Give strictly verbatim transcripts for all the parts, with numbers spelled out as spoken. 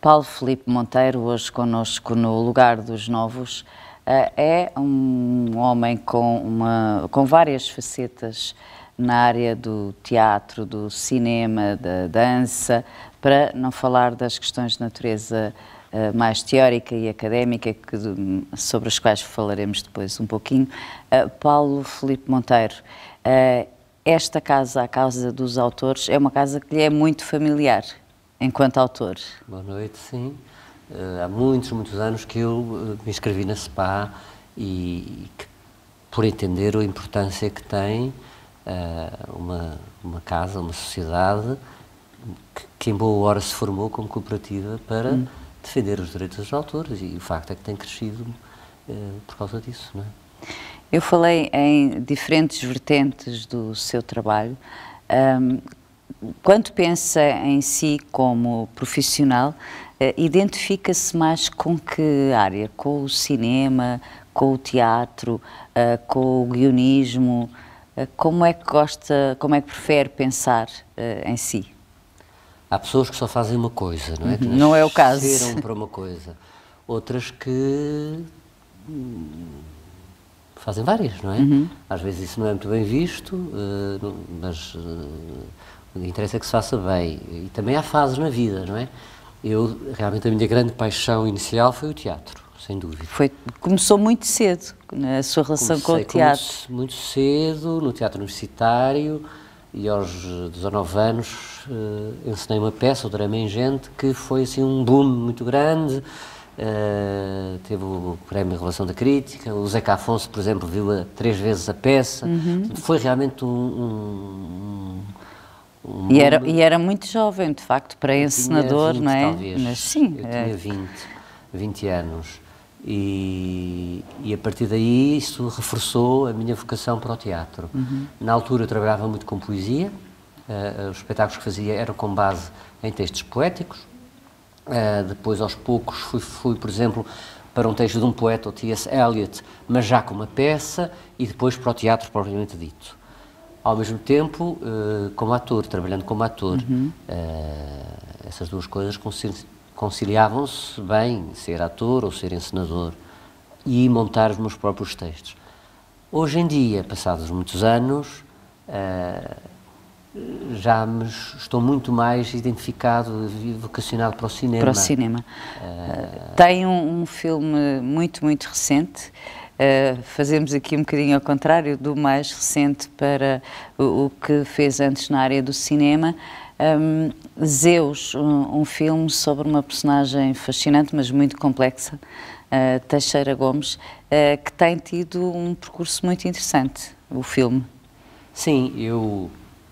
Paulo Filipe Monteiro, hoje connosco no Lugar dos Novos, é um homem com, uma, com várias facetas na área do teatro, do cinema, da dança, para não falar das questões de natureza mais teórica e académica, que, sobre as quais falaremos depois um pouquinho. Paulo Filipe Monteiro, esta casa, a Casa dos Autores, é uma casa que lhe é muito familiar, enquanto autor. Boa noite, sim. Uh, há muitos, muitos anos que eu uh, me inscrevi na SPA e, e que, por entender a importância que tem uh, uma, uma casa, uma sociedade que, que em boa hora se formou como cooperativa para hum. defender os direitos dos autores, e o facto é que tem crescido uh, por causa disso, não é? Eu falei em diferentes vertentes do seu trabalho. Um, quando pensa em si como profissional, uh, identifica-se mais com que área? Com o cinema, com o teatro, uh, com o guionismo? Uh, como é que gosta, como é que prefere pensar uh, em si? Há pessoas que só fazem uma coisa, não é? Que não é o caso. Nasceram para uma coisa. Outras que fazem várias, não é? Uhum. Às vezes isso não é muito bem visto, uh, mas uh, o que interessa é que se faça bem. E também há fases na vida, não é? Eu, realmente, a minha grande paixão inicial foi o teatro, sem dúvida. Foi, começou muito cedo, a sua relação Comecei com o teatro. Muito cedo, no teatro universitário, e aos dezanove anos uh, ensinei uma peça, o Drama em Gente, que foi assim um boom muito grande. Uh, teve o prémio Revelação da Crítica. O Zeca Afonso, por exemplo, viu-a três vezes a peça. Uhum. Foi realmente um... um, um e, era, e era muito jovem, de facto, para encenador, vinte, não é? Talvez. Mas sim. Eu é. tinha vinte, vinte anos. E, e a partir daí isso reforçou a minha vocação para o teatro. Uhum. Na altura eu trabalhava muito com poesia. Uh, os espetáculos que fazia eram com base em textos poéticos. Uh, depois, aos poucos, fui, fui, por exemplo, para um texto de um poeta, o T S Eliot, mas já com uma peça, e depois para o teatro propriamente dito. Ao mesmo tempo, uh, como ator, trabalhando como ator. Uhum. Uh, essas duas coisas conciliavam-se bem, ser ator ou ser encenador, e montar os meus próprios textos. Hoje em dia, passados muitos anos, uh, já me estou muito mais identificado e vocacionado para o cinema. Para o cinema. Uh, Tem um, um filme muito, muito recente. Uh, fazemos aqui um bocadinho ao contrário do mais recente para o, o que fez antes na área do cinema. Um, Zeus, um, um filme sobre uma personagem fascinante, mas muito complexa, uh, Teixeira Gomes, uh, que tem tido um percurso muito interessante, o filme. Sim, eu...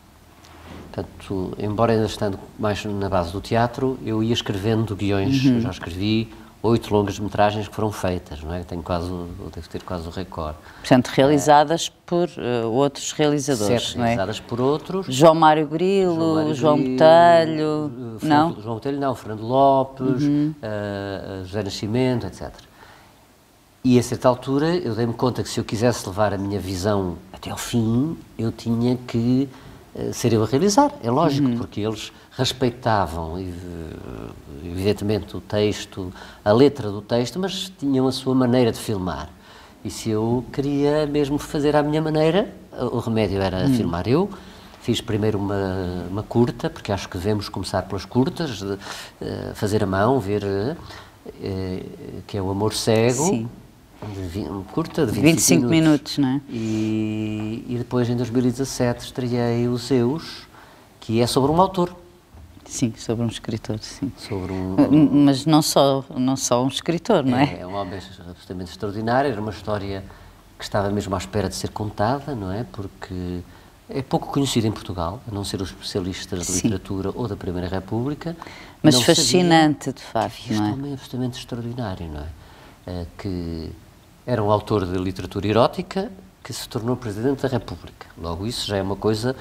Portanto, embora ainda estando mais na base do teatro, eu ia escrevendo guiões. Uhum. Eu já escrevi oito longas-metragens que foram feitas, não é? Tenho quase, devo ter quase o recorde. Portanto, realizadas é, por uh, outros realizadores, certo, não é? realizadas por outros. João Mário Grilo, João, Mário João Grilo, Botelho, uh, não? João Botelho não, Fernando Lopes, uhum. uh, José Nascimento, etcétera. E a certa altura eu dei-me conta que se eu quisesse levar a minha visão até ao fim, eu tinha que ser eu a realizar, é lógico, uhum. porque eles respeitavam, evidentemente, o texto, a letra do texto, mas tinham a sua maneira de filmar. E se eu queria mesmo fazer à minha maneira, o remédio era uhum. filmar eu. Fiz primeiro uma, uma curta, porque acho que devemos começar pelas curtas, de, uh, fazer a mão, ver, uh, uh, que é o Amor Cego. Sim. De, um curta de vinte e cinco minutos, não é? E, e depois, em dois mil e dezassete, estreiei o Zeus, que é sobre um autor. Sim, sobre um escritor, sim. Sobre um... Mas não só, não só um escritor, não é? É, é um homem absolutamente extraordinário, era uma história que estava mesmo à espera de ser contada, não é? Porque é pouco conhecida em Portugal, a não ser os especialistas de literatura ou da Primeira República. Mas não fascinante, de facto, que não é? Este homem é absolutamente extraordinário, não é? É que... Era um autor de literatura erótica que se tornou Presidente da República. Logo, isso já é uma coisa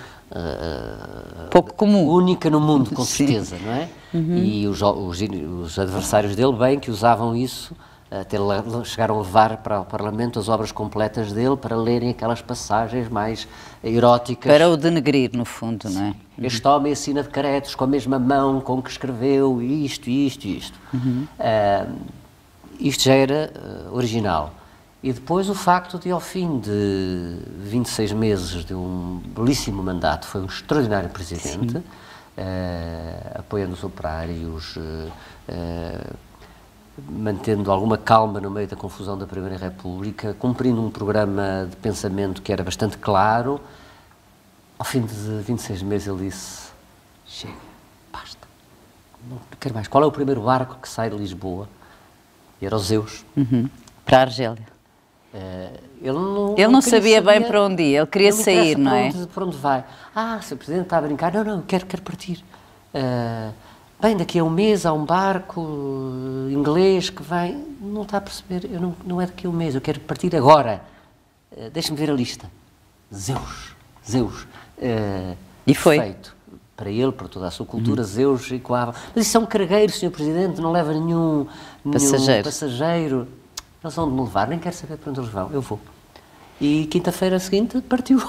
uh, pouco comum, única no mundo, com certeza, não é? Uhum. E os, os, os adversários dele, bem, que usavam isso até chegaram a levar para o Parlamento as obras completas dele para lerem aquelas passagens mais eróticas. Para o denegrir, no fundo, não é? Este homem assina decretos com a mesma mão com que escreveu isto, isto e isto. Uhum. Uh, isto já era uh, original. E depois o facto de, ao fim de vinte e seis meses de um belíssimo mandato, foi um extraordinário presidente, uh, apoiando os operários, uh, uh, mantendo alguma calma no meio da confusão da Primeira República, cumprindo um programa de pensamento que era bastante claro. Ao fim de vinte e seis meses ele disse, chega, basta, não quero mais. Qual é o primeiro barco que sai de Lisboa? E era o Zeus. Uhum. Para a Argélia. Uh, ele não, ele não, não sabia bem para onde ir, ele queria não sair, não é? Para onde, para onde vai? Ah, se o Presidente está a brincar, não, não, quero, quero partir. Uh, bem, daqui a um mês há um barco uh, inglês que vem, não está a perceber, eu não, não é daqui a um mês, eu quero partir agora. Uh, Deixa-me ver a lista. Zeus, Zeus. Uh, e foi? Feito. Para ele, para toda a sua cultura, uhum. Zeus ecoava. Mas isso é um cargueiro, senhor Presidente, não leva nenhum, nenhum passageiro. passageiro. Eles vão me levar, nem quero saber para onde eles vão, eu vou. E quinta-feira seguinte partiu.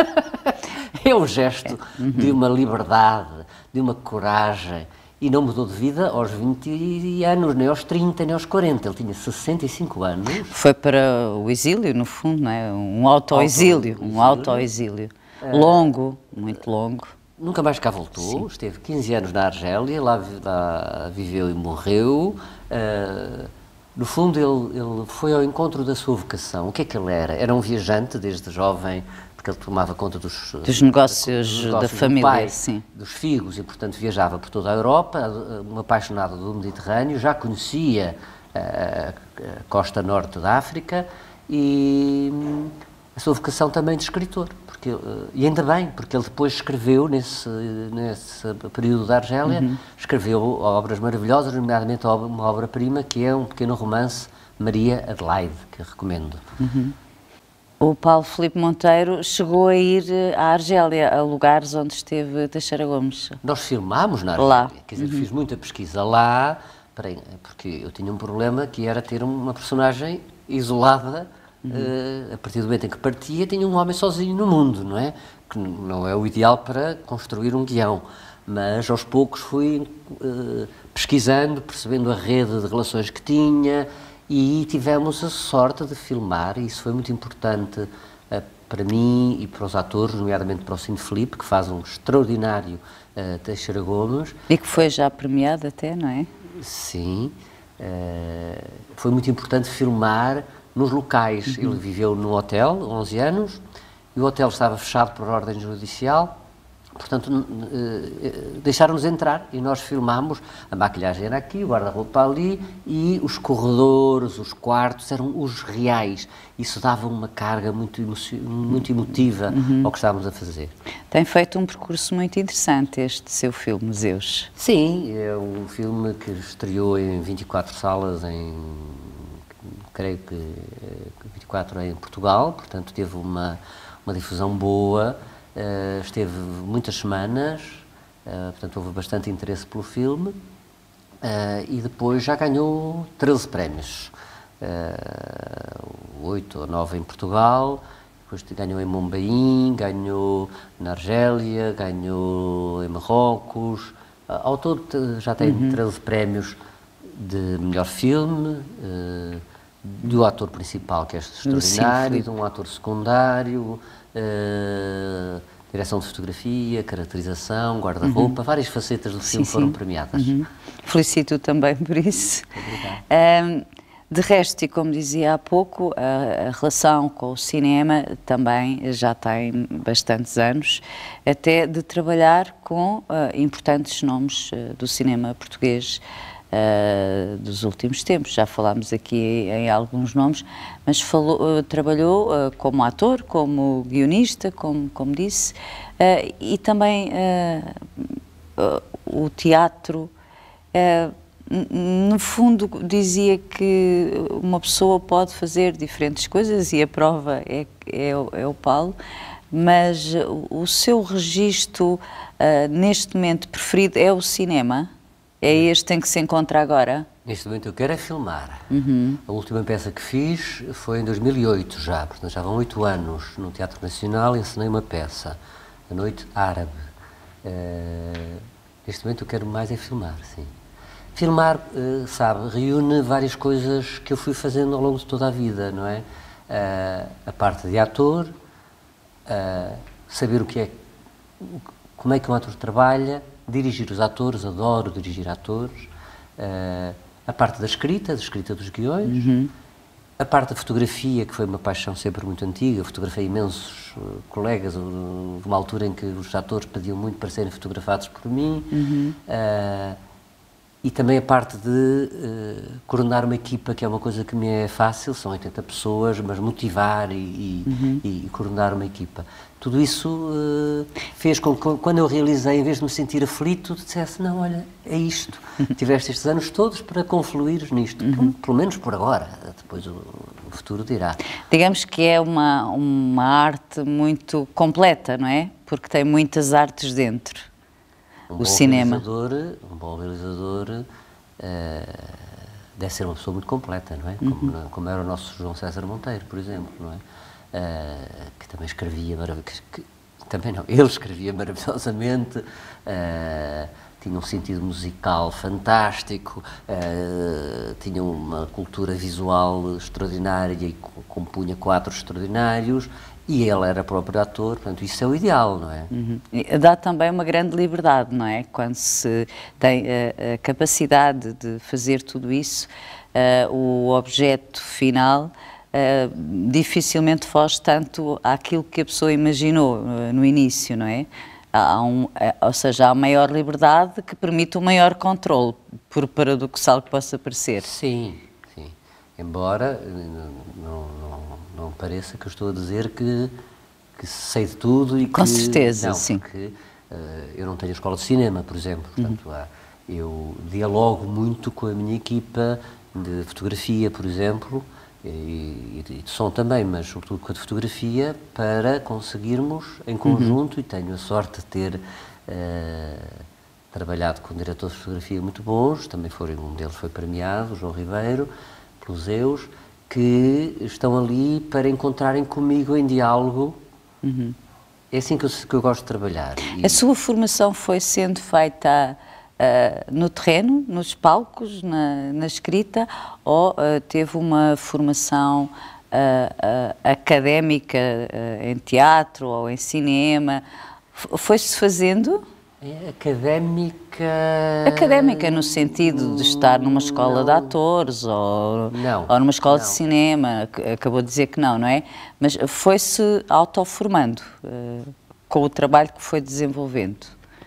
É um gesto uhum. de uma liberdade, de uma coragem, e não mudou de vida aos vinte anos, nem aos trinta, nem aos quarenta, ele tinha sessenta e cinco anos. Foi para o exílio, no fundo, não é? Um auto-exílio, auto um auto-exílio. É. Longo, muito longo. Nunca mais cá voltou, sim. Esteve quinze anos na Argélia, lá, lá viveu e morreu. Uh, No fundo, ele, ele foi ao encontro da sua vocação. O que é que ele era? Era um viajante desde jovem, porque ele tomava conta dos, dos negócios, dos negócios da família, pai, sim. dos figos, e portanto viajava por toda a Europa, um apaixonado do Mediterrâneo, já conhecia a, a costa norte da África e a sua vocação também de escritor. Porque, e ainda bem, porque ele depois escreveu, nesse, nesse período da Argélia, uhum. escreveu obras maravilhosas, nomeadamente uma obra-prima, que é um pequeno romance, Maria Adelaide, que eu recomendo. Uhum. O Paulo Filipe Monteiro chegou a ir à Argélia, a lugares onde esteve Teixeira Gomes. Nós filmámos na Argélia, lá. Quer dizer, uhum. fiz muita pesquisa lá, porque eu tinha um problema que era ter uma personagem isolada. Uhum. Uh, a partir do momento em que partia, tinha um homem sozinho no mundo, não é? Que não é o ideal para construir um guião, mas aos poucos fui uh, pesquisando, percebendo a rede de relações que tinha, e tivemos a sorte de filmar, e isso foi muito importante uh, para mim e para os atores, nomeadamente para o Cine Filipe, que faz um extraordinário uh, Teixeira Gomes. E que foi já premiado até, não é? Sim, uh, foi muito importante filmar nos locais. Uhum. Ele viveu num hotel, onze anos, e o hotel estava fechado por ordem judicial, portanto, deixaram-nos entrar e nós filmámos. A maquilhagem era aqui, o guarda-roupa ali, e os corredores, os quartos, eram os reais. Isso dava uma carga muito, muito emotiva uhum. ao que estávamos a fazer. Tem feito um percurso muito interessante este seu filme, Zeus. Sim, é um filme que estreou em vinte e quatro salas em... creio que vinte e quatro em Portugal, portanto teve uma, uma difusão boa, uh, esteve muitas semanas, uh, portanto houve bastante interesse pelo filme, uh, e depois já ganhou treze prémios, uh, oito ou nove em Portugal, depois ganhou em Mombaim, ganhou na Argélia, ganhou em Marrocos, uh, ao todo já tem uhum. treze prémios de melhor filme, uh, do ator principal, que é extraordinário, sim, de um ator secundário, uh, direção de fotografia, caracterização, guarda-roupa, uhum. várias facetas do filme sim, foram sim. premiadas. Uhum. Felicito também por isso. Obrigado. Um, de resto, e como dizia há pouco, a, a relação com o cinema também já tem bastantes anos, até de trabalhar com uh, importantes nomes uh, do cinema português, Uh, dos últimos tempos. Já falámos aqui em alguns nomes, mas falou, uh, trabalhou uh, como ator, como guionista, como, como disse, uh, e também uh, uh, o teatro. Uh, no fundo, dizia que uma pessoa pode fazer diferentes coisas, e a prova é, é, é o Paulo, mas o, o seu registro uh, neste momento preferido é o cinema? É este em que se encontra agora? Neste momento eu quero é filmar. Uhum. A última peça que fiz foi em dois mil e oito já, portanto já vão oito anos no Teatro Nacional, encenei uma peça, A Noite Árabe. Uh, neste momento eu quero mais é filmar, sim. Filmar, uh, sabe, reúne várias coisas que eu fui fazendo ao longo de toda a vida, não é? Uh, a parte de ator, uh, saber o que é, como é que um ator trabalha, dirigir os atores, adoro dirigir atores, uh, a parte da escrita, da escrita dos guiões, uhum. A parte da fotografia, que foi uma paixão sempre muito antiga, fotografei imensos uh, colegas, uh, uma altura em que os atores pediam muito para serem fotografados por mim, uhum. uh, e também a parte de uh, coordenar uma equipa, que é uma coisa que me é fácil, são oitenta pessoas, mas motivar e, e, uhum. e, e coordenar uma equipa. Tudo isso uh, fez com que, quando eu realizei, em vez de me sentir aflito, dissesse, não, olha, é isto. Tiveste estes anos todos para confluir nisto, uhum. pelo, pelo menos por agora, depois o, o futuro dirá. Digamos que é uma, uma arte muito completa, não é? Porque tem muitas artes dentro. Um o bom cinema. Realizador, um bom realizador uh, deve ser uma pessoa muito completa, não é? Como, uhum. como era o nosso João César Monteiro, por exemplo, não é? Uh, que também escrevia maravilhosamente, também não, ele escrevia maravilhosamente, uh, tinha um sentido musical fantástico, uh, tinha uma cultura visual extraordinária e compunha quadros extraordinários. E ele era próprio ator, portanto, isso é o ideal, não é? Uhum. Dá também uma grande liberdade, não é? Quando se tem a, a capacidade de fazer tudo isso, uh, o objeto final uh, dificilmente foge tanto àquilo que a pessoa imaginou uh, no início, não é? Há um, ou seja, há maior liberdade que permite um maior controle, por paradoxal que possa parecer. Sim, sim. Embora não, não, não pareça que eu estou a dizer que, que sei de tudo e que... Com certeza, não, sim. Porque uh, eu não tenho escola de cinema, por exemplo. Portanto, uhum. há, eu dialogo muito com a minha equipa de fotografia, por exemplo, e, e de som também, mas sobretudo com a de fotografia, para conseguirmos em conjunto, uhum. e tenho a sorte de ter uh, trabalhado com diretores de fotografia muito bons, também foi, um deles foi premiado, o João Ribeiro, pelos Eus, que estão ali para encontrarem comigo em diálogo. Uhum. É assim que eu, que eu gosto de trabalhar. E... A sua formação foi sendo feita uh, no terreno, nos palcos, na, na escrita, ou uh, teve uma formação uh, uh, académica uh, em teatro ou em cinema? Foi-se fazendo? É académica... Académica no sentido de estar numa escola não. de atores ou, não, ou numa escola não. de cinema, acabou de dizer que não, não é? Mas foi-se autoformando uh, com o trabalho que foi desenvolvendo?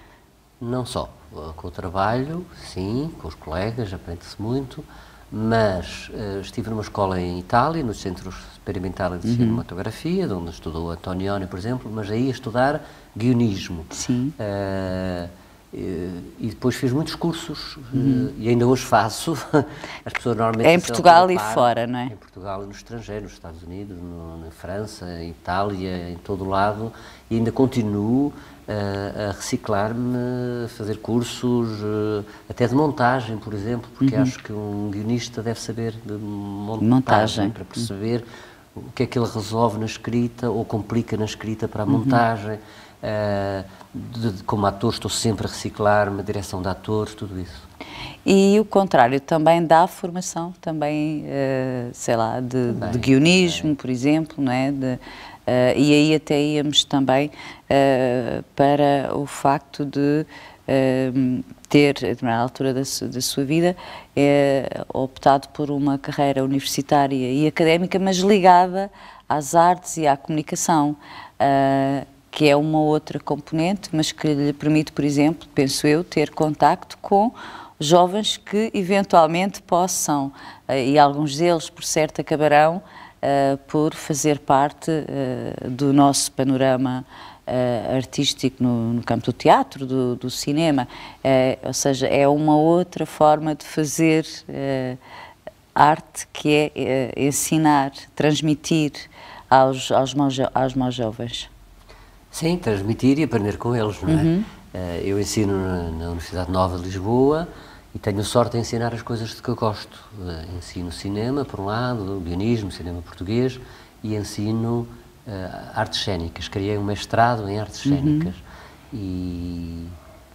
Não só, com o trabalho, sim, com os colegas, aprende-se muito, mas uh, estive numa escola em Itália, no Centro Experimental de Cinematografia, uhum. onde estudou Antonioni, por exemplo, mas aí a estudar guionismo. Sim. Uh, e, e depois fiz muitos cursos, uhum. uh, e ainda hoje faço. As pessoas normalmente... É em Portugal e fora, não é? Em Portugal e no estrangeiro, nos Estados Unidos, no, na França, em Itália, em todo o lado, e ainda continuo uh, a reciclar-me, a fazer cursos, uh, até de montagem, por exemplo, porque uhum. acho que um guionista deve saber de montagem, montagem. para perceber uhum. o que é que ele resolve na escrita ou complica na escrita para a montagem. Uhum. Uh, de, de, como ator estou sempre a reciclar-me, direção de atores, tudo isso. E o contrário, também dá formação, também, uh, sei lá, de, também, de guionismo, também. por exemplo, não é? De, uh, e aí até íamos também uh, para o facto de uh, ter, a determinada altura da, su, da sua vida, uh, optado por uma carreira universitária e académica, mas ligada às artes e à comunicação. Uh, que é uma outra componente, mas que lhe permite, por exemplo, penso eu, ter contacto com jovens que eventualmente possam, e alguns deles, por certo, acabarão uh, por fazer parte uh, do nosso panorama uh, artístico no, no campo do teatro, do, do cinema, uh, ou seja, é uma outra forma de fazer uh, arte, que é uh, ensinar, transmitir aos, aos, mais, aos mais jovens. Sim, transmitir e aprender com eles, não é? Uhum. Uh, eu ensino na, na Universidade Nova de Lisboa e tenho sorte em ensinar as coisas de que eu gosto. Uh, ensino cinema, por um lado, guionismo, cinema português, e ensino uh, artes cênicas. Criei um mestrado em artes cênicas. Uhum. E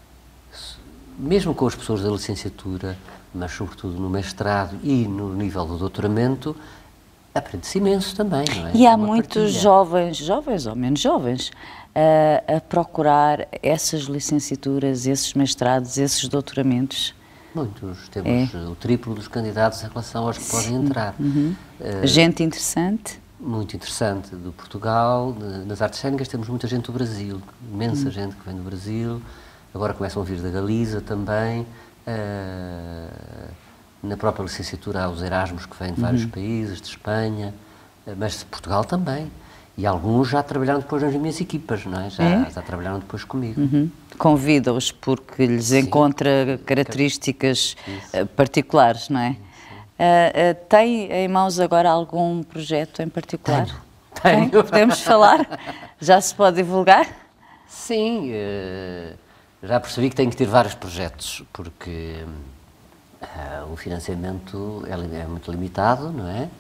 mesmo com as pessoas da licenciatura, mas sobretudo no mestrado e no nível do doutoramento, aprende-se imenso também, não é? E há Uma muitos partilha. jovens, jovens ou menos jovens, a, a procurar essas licenciaturas, esses mestrados, esses doutoramentos. Muitos. Temos é. o triplo dos candidatos em relação aos que Sim. podem entrar. Uhum. Uh, gente interessante. Muito interessante. Do Portugal, de, nas artes cênicas temos muita gente do Brasil, imensa uhum. gente que vem do Brasil, agora começam a vir da Galiza também. Uh, na própria licenciatura há os Erasmus que vêm de vários uhum. países, de Espanha, uh, mas de Portugal também. E alguns já trabalharam depois nas minhas equipas, não é? Já, é? já trabalharam depois comigo. Uhum. Convida-os porque lhes Sim. encontra características Isso. particulares, não é? Uh, uh, tem em mãos agora algum projeto em particular? Tenho. Tenho. Podemos falar? Já se pode divulgar? Sim, uh, já percebi que tenho que ter vários projetos, porque uh, o financiamento é, é muito limitado, não é?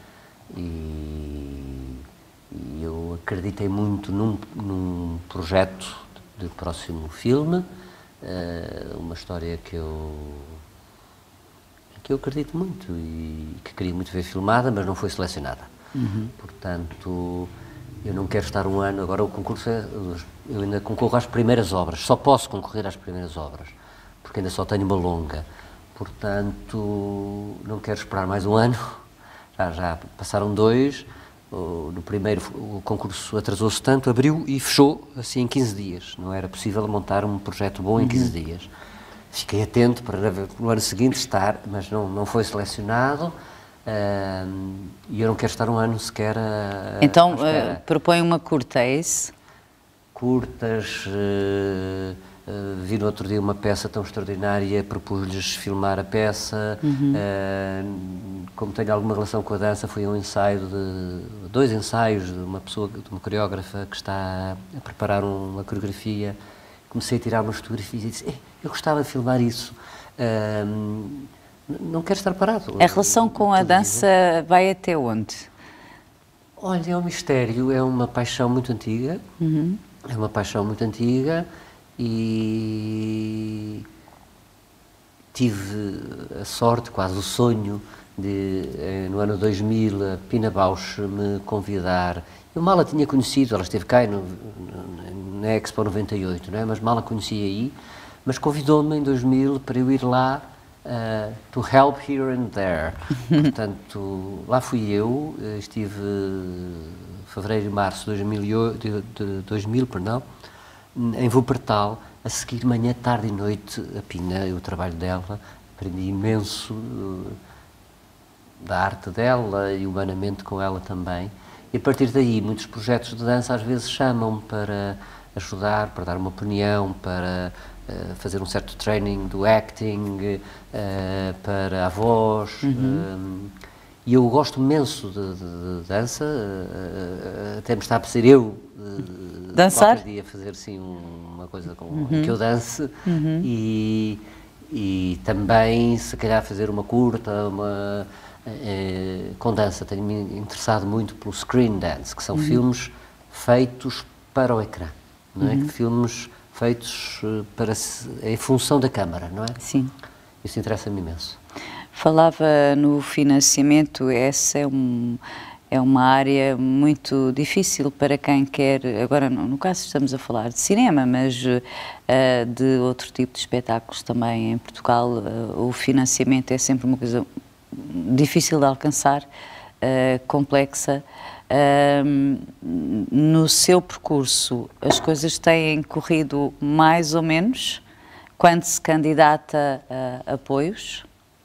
E... E eu acreditei muito num, num projeto de, de próximo filme, uh, uma história que eu, que eu acredito muito e que queria muito ver filmada, mas não foi selecionada. Uhum. Portanto, eu não quero estar um ano, agora o concurso é, eu ainda concorro às primeiras obras, só posso concorrer às primeiras obras, porque ainda só tenho uma longa. Portanto, não quero esperar mais um ano, já, já passaram dois. No primeiro, o concurso atrasou-se tanto, abriu e fechou assim em quinze dias. Não era possível montar um projeto bom em quinze uhum. dias. Fiquei atento para no ano seguinte estar, mas não, não foi selecionado uh, e eu não quero estar um ano sequer a, Então, uh, propõe uma curta, é isso? Curtas... Uh, Uh, vi no outro dia uma peça tão extraordinária, propus-lhes filmar a peça, uhum. uh, como tenho alguma relação com a dança, foi um ensaio de, dois ensaios de uma pessoa, de uma coreógrafa que está a preparar uma coreografia, comecei a tirar umas fotografias e disse, eu gostava de filmar isso, uh, não quero estar parado. A relação com a dança vai até onde? Olha, é um mistério, é uma paixão muito antiga, uhum. é uma paixão muito antiga, e tive a sorte, quase o sonho, de no ano dois mil a Pina Bausch me convidar. Eu mal a tinha conhecido, ela esteve cá no, na Expo noventa e oito, não é? Mas mal a conheci aí, mas convidou-me em dois mil para eu ir lá uh, to help here and there. Portanto, lá fui eu, estive fevereiro e março de dois mil e oito, de, de dois mil, perdão, em Wuppertal, a seguir manhã, tarde e noite a Pina, o trabalho dela, aprendi imenso uh, da arte dela e humanamente com ela também. E a partir daí, muitos projetos de dança às vezes chamam-me para ajudar, para dar uma opinião, para uh, fazer um certo training do acting, uh, para a voz. Uhum. Uh, e eu gosto imenso de, de, de dança, uh, até me está a ser eu uh, dançar? Qualquer dia fazer assim uma coisa com, uhum. que eu dance uhum. e, e também se calhar fazer uma curta, uma, uh, com dança. Tenho-me interessado muito pelo screen dance, que são uhum. filmes feitos para o ecrã, não é? Uhum. Filmes feitos para, em função da câmara, não é? Sim. Isso interessa-me imenso. Falava no financiamento, essa é, um, é uma área muito difícil para quem quer, agora no, no caso estamos a falar de cinema, mas uh, de outro tipo de espetáculos também em Portugal, uh, o financiamento é sempre uma coisa difícil de alcançar, uh, complexa. Uh, no seu percurso, as coisas têm corrido mais ou menos quando se candidata a apoios?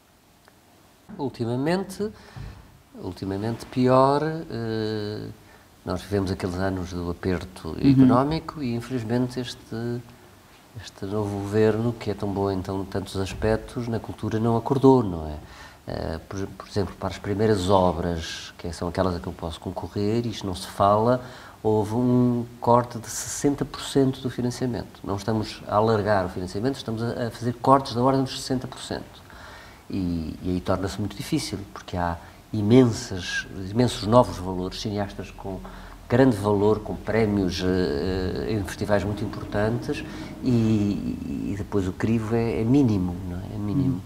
Ultimamente, ultimamente pior, uh, nós vivemos aqueles anos do aperto uhum. económico e infelizmente este, este novo governo, que é tão bom em tão, tantos aspectos, na cultura não acordou, não é? Uh, por, por exemplo, para as primeiras obras, que são aquelas a que eu posso concorrer, isto não se fala, houve um corte de sessenta por cento do financiamento. Não estamos a alargar o financiamento, estamos a, a fazer cortes da ordem dos sessenta por cento. E, e aí torna-se muito difícil, porque há imensas, imensos novos valores, cineastas com grande valor, com prémios uh, em festivais muito importantes, e, e depois o crivo é, é mínimo, não é? É mínimo.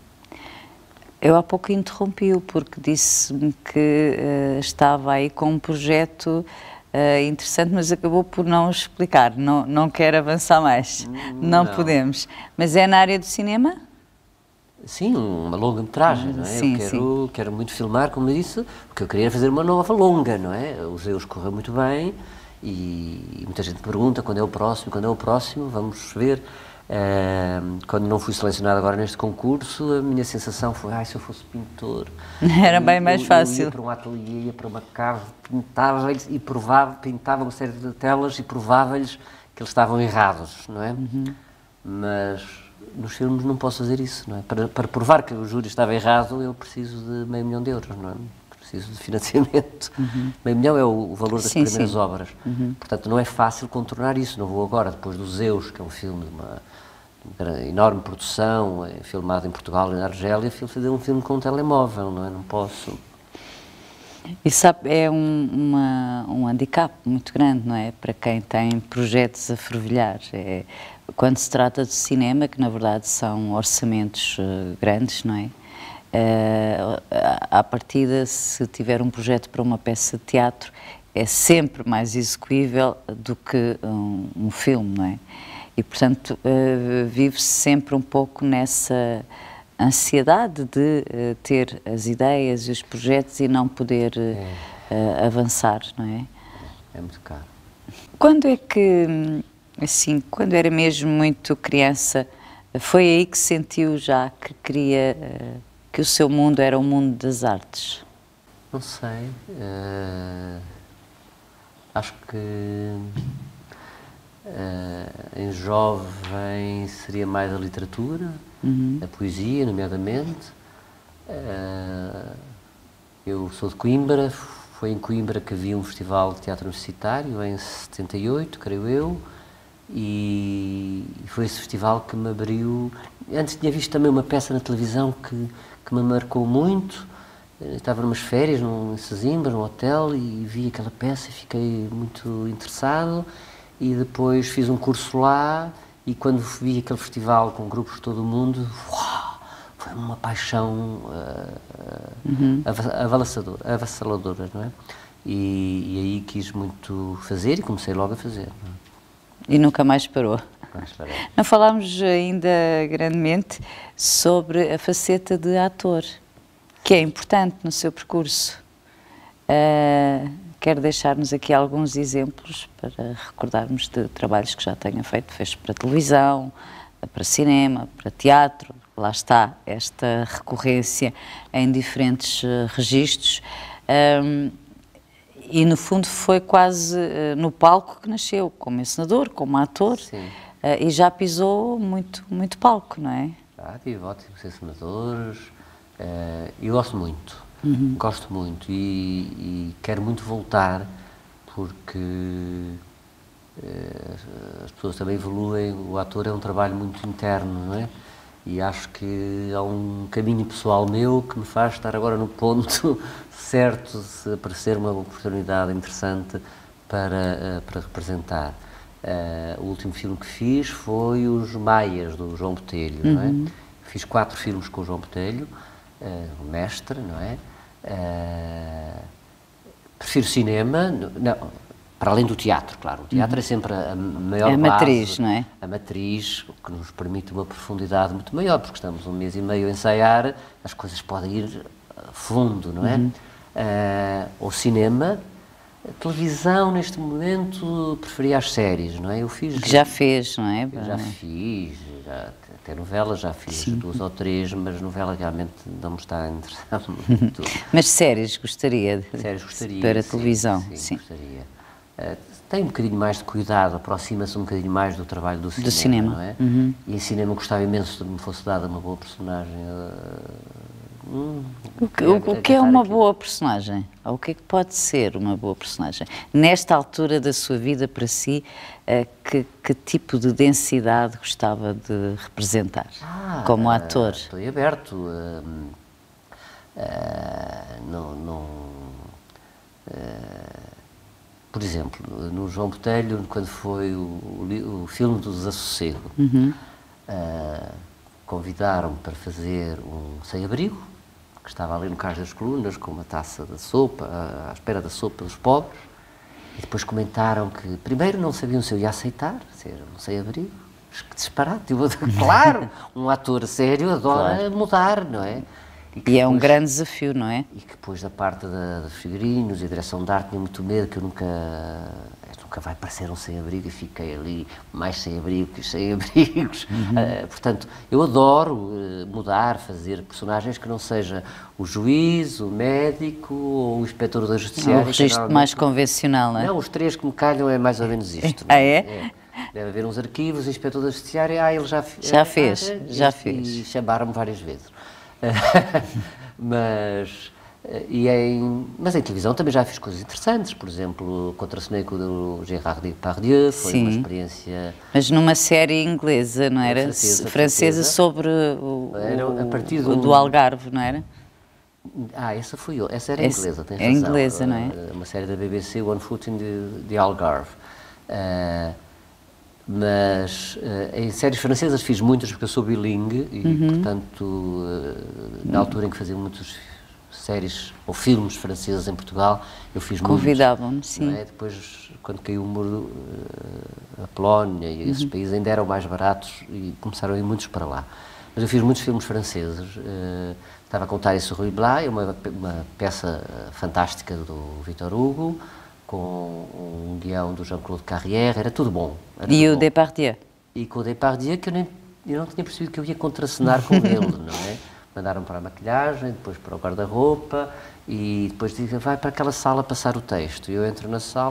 Eu há pouco interrompi-o porque disse-me que uh, estava aí com um projeto uh, interessante, mas acabou por não explicar, não, não quer avançar mais, não, não podemos. Mas é na área do cinema? Sim, uma longa-metragem, não é? Sim, eu quero, sim. quero muito filmar, como disse, porque eu queria fazer uma nova longa, não é? O Zeus correu muito bem e, e muita gente pergunta quando é o próximo, quando é o próximo, vamos ver. Uh, quando não fui selecionado agora neste concurso, a minha sensação foi, ai, se eu fosse pintor... Era bem mais eu, fácil. Eu ia para um ateliê, ia para uma cave, pintava-lhes e provava, pintava uma série de telas e provava-lhes que eles estavam errados, não é? Uhum. Mas nos filmes não posso fazer isso, não é? Para, para provar que o júri estava errado, eu preciso de meio milhão de euros, não é? Preciso de financiamento. Uhum. Meio milhão é o, o valor das sim, primeiras sim. obras. Uhum. Portanto, não é fácil contornar isso. Não vou agora, depois do Zeus, que é um filme de uma, uma enorme produção, é filmado em Portugal e na Argélia, fazer um filme com um telemóvel, não é? Não posso. E sabe, é um, uma, um handicap muito grande, não é? Para quem tem projetos a fervilhar. É, quando se trata de cinema, que na verdade são orçamentos uh, grandes, não é? Uh, à partida, se tiver um projeto para uma peça de teatro, é sempre mais execuível do que um, um filme, não é? E, portanto, uh, vive-se sempre um pouco nessa ansiedade de uh, ter as ideias e os projetos e não poder uh, é. uh, avançar, não é? É muito caro. Quando é que, assim, quando era mesmo muito criança, foi aí que sentiu já que queria... Uh, que o seu mundo era o mundo das artes? Não sei. Uh, acho que uh, em jovem seria mais a literatura, uhum. a poesia, nomeadamente. Uh, eu sou de Coimbra, foi em Coimbra que havia um festival de teatro universitário em setenta e oito, creio eu, e foi esse festival que me abriu. Antes tinha visto também uma peça na televisão que que me marcou muito. Eu estava numas férias num, em Sesimbra, num hotel, e vi aquela peça e fiquei muito interessado, e depois fiz um curso lá, e quando vi aquele festival com grupos de todo o mundo, uau, foi uma paixão uh, uhum. avassaladora, avassaladora, não é? E, e aí quis muito fazer e comecei logo a fazer. Não é? E nunca mais parou? Não falámos ainda grandemente sobre a faceta de ator, que é importante no seu percurso. Uh, quero deixar-nos aqui alguns exemplos para recordarmos de trabalhos que já tenha feito. Fez para televisão, para cinema, para teatro. Lá está esta recorrência em diferentes uh, registros. Um, e, no fundo, foi quase uh, no palco que nasceu, como encenador, como ator. Sim. Uh, e já pisou muito, muito palco, não é? Já tive ótimos encenadores, uh, e gosto muito, uhum. gosto muito e, e quero muito voltar, porque uh, as pessoas também evoluem, o ator é um trabalho muito interno, não é? E acho que há um caminho pessoal meu que me faz estar agora no ponto certo, se aparecer uma oportunidade interessante para, uh, para representar. Uh, o último filme que fiz foi Os Maias, do João Botelho, uhum. não é? Fiz quatro filmes com o João Botelho, uh, o mestre, não é? Uh, prefiro cinema, não, para além do teatro, claro. O teatro uhum. é sempre a maior é a base, matriz, não é? A matriz, o que nos permite uma profundidade muito maior, porque estamos um mês e meio a ensaiar, as coisas podem ir fundo, não é? Uhum. Uh, o cinema... A televisão, neste momento, preferia as séries, não é? Eu fiz... Que já fez, não é? Eu já fiz, já, até novelas já fiz, sim. duas ou três, mas novela realmente não me está a interessar muito. Mas séries gostaria de... Séries gostaria, para a sim, televisão, sim. sim. gostaria. Uh, tem um bocadinho mais de cuidado, aproxima-se um bocadinho mais do trabalho do cinema, do cinema. não é? Uhum. E em cinema gostava imenso de me fosse dada uma boa personagem... Uh, Hum, o que, o, o que é uma boa personagem? Ou o que é que pode ser uma boa personagem? Nesta altura da sua vida, para si, uh, que, que tipo de densidade gostava de representar ah, como ator? Uh, estou aberto. Uh, uh, não, não, uh, por exemplo, no João Botelho, quando foi o, o, o filme do Desassossego, uhum. uh, convidaram-me para fazer um sem-abrigo, que estava ali no Cais das Colunas, com uma taça de sopa, à espera da sopa dos pobres, e depois comentaram que, primeiro, não sabiam se eu ia aceitar ser um sem-abrigo. Que disparate, eu, claro, um ator sério adora claro. mudar, não é? E, e depois, é um grande desafio, não é? E que depois da parte da, dos figurinos e a direção de arte tinha muito medo que eu nunca, nunca vai parecer um sem-abrigo, e fiquei ali mais sem-abrigo que os sem-abrigos. Uhum. Uh, portanto, eu adoro uh, mudar, fazer personagens que não seja o juiz, o médico ou o inspetor da justiça. Um registro mais convencional, não é? Não, os três que me calham é mais ou menos isto. Ah, é? é? Deve haver uns arquivos, o inspetor da judiciária, ah, ele já, já fez, ah, já e, fez. E chamaram-me várias vezes. mas, e em, mas em televisão também já fiz coisas interessantes, por exemplo, contracenei com o Gérard Depardieu, foi Sim. uma experiência... Mas numa série inglesa, não era? Francesa, francesa sobre o, era, a partir do, o do Algarve, não era? Ah, essa foi eu, essa era Esse, inglesa, tens é razão. inglesa, não é? Uma série da B B C, One Foot in the, the Algarve. Uh, mas uh, em séries francesas fiz muitas porque eu sou bilingue e, uhum. portanto, uh, na altura em que fazia muitas séries ou filmes franceses em Portugal, eu fiz muitos. Convidavam-me, sim. É? Depois, quando caiu o muro, uh, a Polónia e esses uhum. países ainda eram mais baratos e começaram a ir muitos para lá. Mas eu fiz muitos filmes franceses. Uh, estava a contar isso Rui Blas, uma, uma peça fantástica do Victor Hugo, com um guião do Jean-Claude Carrière, era tudo bom. Era e tudo o bom. Depardieu? E com o Depardieu, que eu, nem, eu não tinha percebido que eu ia contracenar com ele, não é? Mandaram para a maquilhagem, depois para o guarda-roupa, e depois dizem, vai para aquela sala passar o texto. E eu entro na sala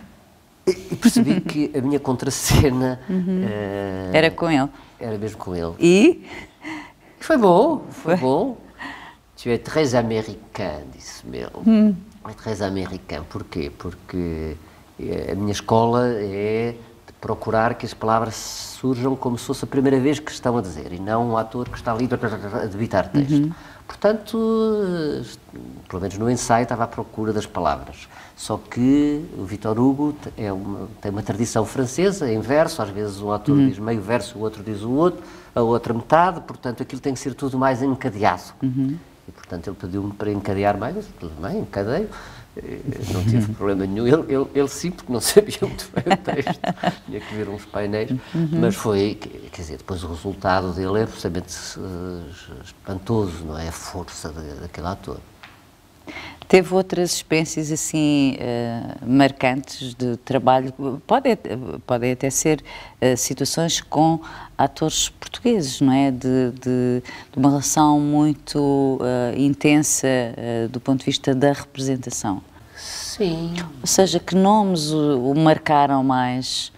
e percebi que a minha contracena... Uhum. Uh, era com ele? Era mesmo com ele. E? Foi bom, foi, foi bom. Tu es très américain, disse-me ele. Hum. É très américain. Porquê? Porque a minha escola é de procurar que as palavras surjam como se fosse a primeira vez que estão a dizer, e não um ator que está ali a debitar texto. Uhum. Portanto, pelo menos no ensaio, estava à procura das palavras. Só que o Victor Hugo é uma, tem uma tradição francesa, em verso, às vezes um ator uhum. diz meio verso, o outro diz o outro, a outra metade, portanto aquilo tem que ser tudo mais encadeado. Uhum. E, portanto, ele pediu-me para encadear mais, tudo bem, encadeio, não tive problema nenhum. Ele, ele, ele sim, porque não sabia muito bem o texto, tinha que ver uns painéis, uhum. mas foi, quer dizer, depois o resultado dele é absolutamente espantoso, não é? A força de, daquele ator. Teve outras experiências assim uh, marcantes de trabalho, pode, pode até ser uh, situações com atores portugueses, não é? De, de, de uma relação muito uh, intensa uh, do ponto de vista da representação. Sim. Ou seja, que nomes o, o marcaram mais,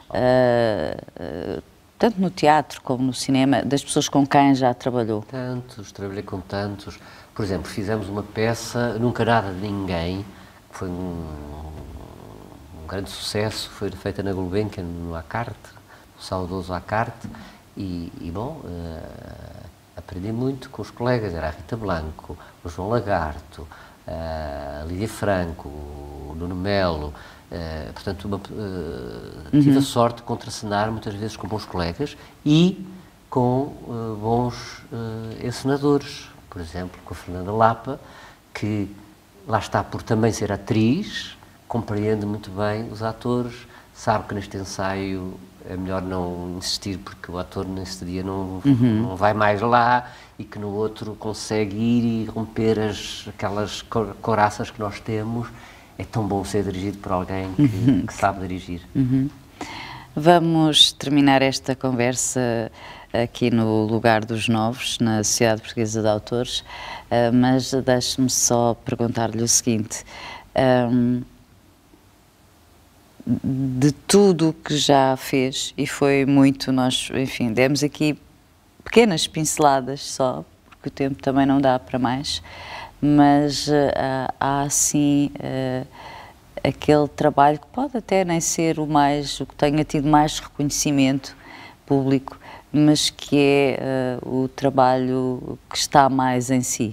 uh, uh, tanto no teatro como no cinema, das pessoas com quem já trabalhou? Tantos, trabalhei com tantos. Por exemplo, fizemos uma peça, Nunca Nada de Ninguém, que foi um, um grande sucesso, foi feita na Gulbenkian, no Acarte, no saudoso Acarte, e, e bom, uh, aprendi muito com os colegas, era a Rita Blanco, o João Lagarto, uh, a Lídia Franco, o Nuno Melo, uh, portanto, uma, uh, tive uhum. a sorte de contracenar muitas vezes com bons colegas e com uh, bons uh, encenadores. Por exemplo, com a Fernanda Lapa, que lá está por também ser atriz, compreende muito bem os atores, sabe que neste ensaio é melhor não insistir porque o ator neste dia não, uhum. não vai mais lá e que no outro consegue ir e romper as, aquelas cor, coraças que nós temos. É tão bom ser dirigido por alguém que, uhum. que sabe dirigir. Uhum. Vamos terminar esta conversa aqui no Lugar dos Novos, na Sociedade Portuguesa de Autores, mas deixe-me só perguntar-lhe o seguinte, de tudo o que já fez, e foi muito, nós, enfim, demos aqui pequenas pinceladas só, porque porque o tempo também não dá para mais, mas uh, há assim uh, aquele trabalho que pode até nem ser o mais, o que tenha tido mais reconhecimento público, mas que é uh, o trabalho que está mais em si.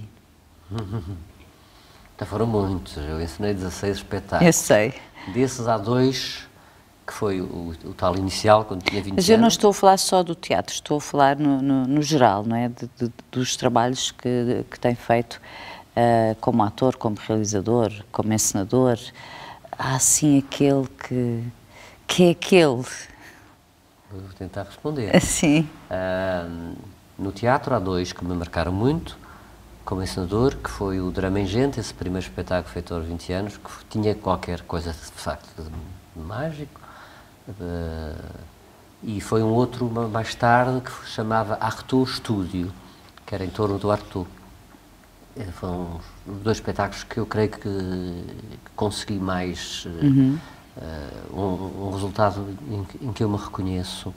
Já foram muitos, eu ensinei dezasseis espetáculos. Eu sei. Desses há dois, que foi o, o tal inicial, quando tinha vinte anos. Mas eu não estou a falar só do teatro, estou a falar no, no, no geral, não é? De, de, dos trabalhos que, que tem feito uh, como ator, como realizador, como encenador. Há sim aquele que, que é aquele. Vou tentar responder. Sim. Uh, no teatro há dois que me marcaram muito, como encenador, que foi o Drama em Gente, esse primeiro espetáculo feito aos vinte anos, que tinha qualquer coisa de facto de, de mágico. Uh, e foi um outro mais tarde que se chamava Artaud Studio, que era em torno do Artaud. Foram os dois espetáculos que eu creio que, que consegui mais uhum. uh, um, um resultado em, em que eu me reconheço.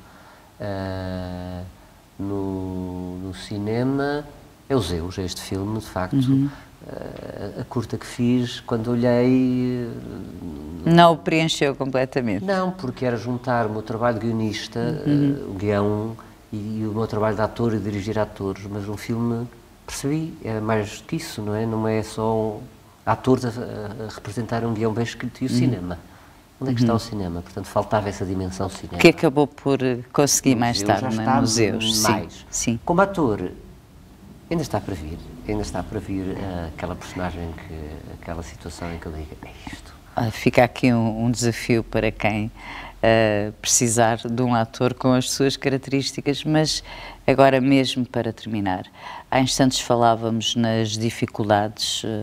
Uh, no, no cinema, é o Zeus, este filme, de facto, uhum. uh, a curta que fiz, quando olhei... Uh, não o preencheu completamente? Não, porque era juntar o meu trabalho de guionista, uhum. uh, o guião, e, e o meu trabalho de ator e dirigir atores, mas um filme... Percebi, é mais do que isso, não é? Não é só atores a, a representar um guião bem escrito e o uhum. cinema. Onde é que uhum. está o cinema? Portanto, faltava essa dimensão cinema. Que acabou por conseguir no mais tarde, já não é? Museus, mais. Sim, sim. Como ator, ainda está para vir, ainda está para vir uh, aquela personagem, que, aquela situação em que eu digo, é isto. Fica aqui um, um desafio para quem uh, precisar de um ator com as suas características, mas agora mesmo para terminar, há instantes falávamos nas dificuldades uh,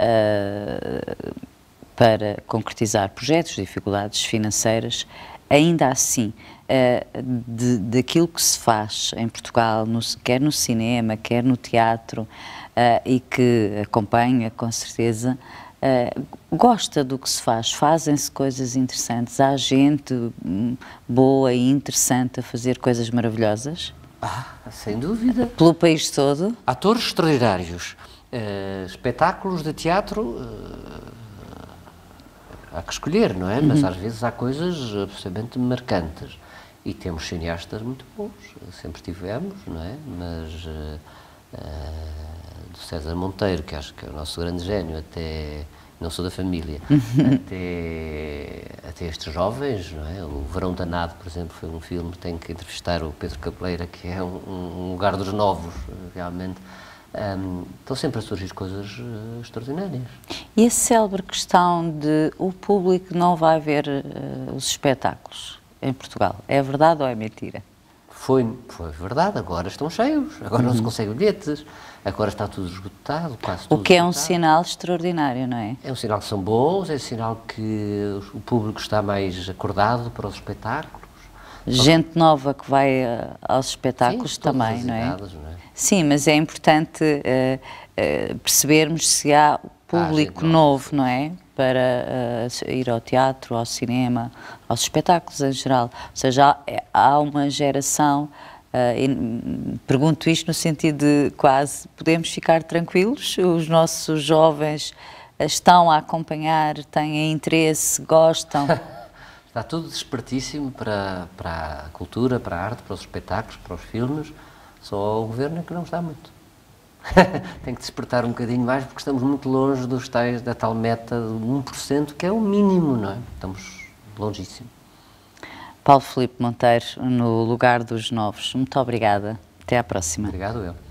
uh, para concretizar projetos, dificuldades financeiras. Ainda assim, uh, de, daquilo que se faz em Portugal, no, quer no cinema, quer no teatro, uh, e que acompanha com certeza, Uh, gosta do que se faz, fazem-se coisas interessantes, há gente hum, boa e interessante a fazer coisas maravilhosas? Ah, sem dúvida. Pelo país todo? Atores extraordinários, uh, espetáculos de teatro, uh, há que escolher, não é? Uhum. Mas às vezes há coisas absolutamente marcantes. E temos cineastas muito bons, sempre tivemos, não é? Mas... Uh, uh, do César Monteiro, que acho que é o nosso grande gênio, até, não sou da família, até, até estes jovens, não é? O Verão Danado, por exemplo, foi um filme que tem que entrevistar o Pedro Capeleira, que é um, um lugar dos novos, realmente. Um, estão sempre a surgir coisas uh, extraordinárias. E a célebre questão de o público não vai ver uh, os espetáculos em Portugal, é verdade ou é mentira? Foi, foi verdade, agora estão cheios, agora uhum. não se consegue bilhetes, agora está tudo esgotado, quase tudo O que é esgotado. Um sinal extraordinário, não é? É um sinal que são bons, é um sinal que o público está mais acordado para os espetáculos. Gente Só... nova que vai uh, aos espetáculos Sim, também, não é? Idades, não é? Sim, mas é importante uh, uh, percebermos se há público ah, novo, não é? Para uh, ir ao teatro, ao cinema, aos espetáculos em geral. Ou seja, há, há uma geração, uh, e pergunto isto no sentido de quase, podemos ficar tranquilos? Os nossos jovens estão a acompanhar, têm interesse, gostam? Está tudo despertíssimo para, para a cultura, para a arte, para os espetáculos, para os filmes, só o governo é que não está muito. Tem que despertar um bocadinho mais, porque estamos muito longe dos tais, da tal meta de um por cento, que é o mínimo, não é? Estamos longíssimo. Paulo Filipe Monteiro, no Lugar dos Novos, muito obrigada. Até à próxima. Obrigado eu.